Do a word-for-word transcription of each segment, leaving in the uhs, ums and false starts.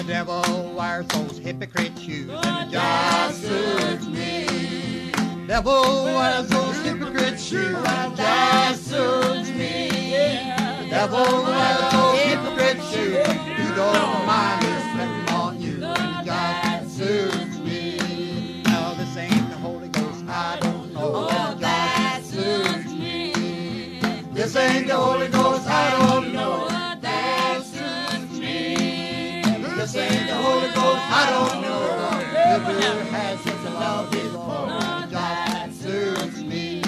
devil wears those hypocrite shoes, Oh, and it that just suits me. devil wears those hypocrite shoes, Oh, and it that just suits me. the devil wears those hypocrite shoes. You don't mind me stepping on you, and it just suits me. Now this ain't the Holy Ghost, I don't know. Oh, and it that just suits me. This ain't the Holy Ghost, I don't know. Oh, that suits me. This ain't the Holy Ghost, I don't know. Never had such a love before. Oh, that Suits me.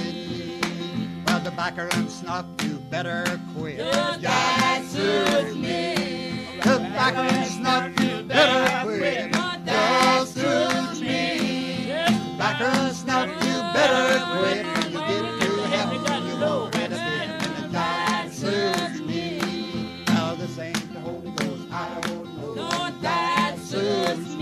Well, tobacco and snuff, you better quit. Oh, that suits me. Tobacco and snuff, you better quit. Oh, that Suits me. Tobacco and snuff, you better quit. When you get to heaven, you know where to be. And it just suits me. Now this ain't the Holy Ghost, I don't know. Oh, that suits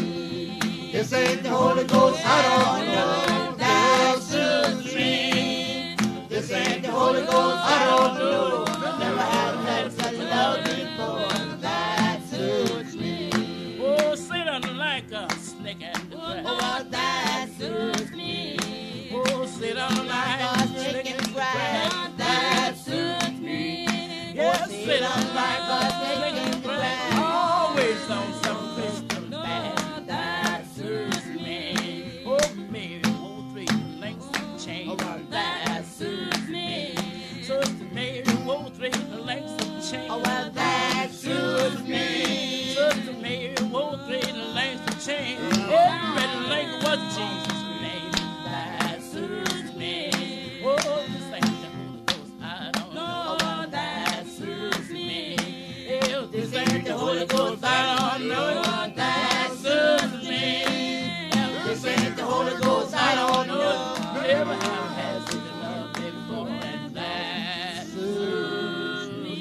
me. This ain't the Holy Ghost, I don't know. That suits me. This ain't the Holy Ghost, I don't know. Never have had such love before. That suits me. Oh, sit on like a snake and the grass. Oh, well, that suits me. Oh, sit on like a snake and the grass. That suits me. Yes, sit on like a snake and the grass. Always on some Christian bad. That suits me. Oh, Mary, oh, three lengths of chain. That suits me. Sister Mary, oh, three lengths of chain. Oh, well, that suits me. Sister Mary, oh, three lengths of chain. Every length was Jesus' name. That suits me. Oh, this ain't the Holy Ghost, I don't know. Oh, that suits me. Hell, this ain't the Holy Ghost, I don't know. That suits me. This ain't the Holy Ghost, I don't know. Never have had such a love before, and that suits me.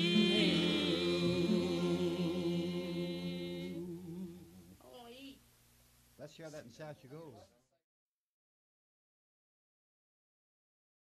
Let's share that and see how she goes.